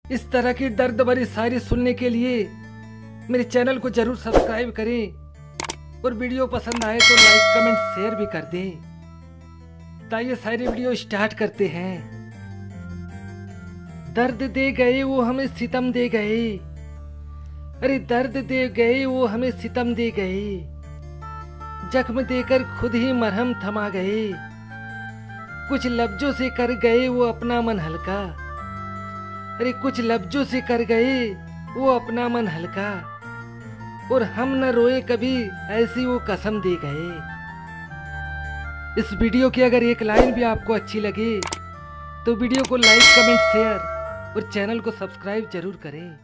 इस तरह की दर्द भरी शायरी सुनने के लिए मेरे चैनल को जरूर सब्सक्राइब करें और वीडियो पसंद आए तो लाइक कमेंट शेयर भी कर दें। ताइए सारी वीडियो स्टार्ट करते हैं। दर्द दे गए वो हमें सितम दे गए, अरे दर्द दे गए वो हमें सितम दे गए, जख्म देकर खुद ही मरहम थमा गए, कुछ लफ्जों से कर गए वो अपना मन हल्का, अरे कुछ लफ्जों से कर गए वो अपना मन हल्का, और हम न रोए कभी ऐसी वो कसम दे गए। इस वीडियो की अगर एक लाइन भी आपको अच्छी लगे तो वीडियो को लाइक कमेंट शेयर और चैनल को सब्सक्राइब जरूर करें।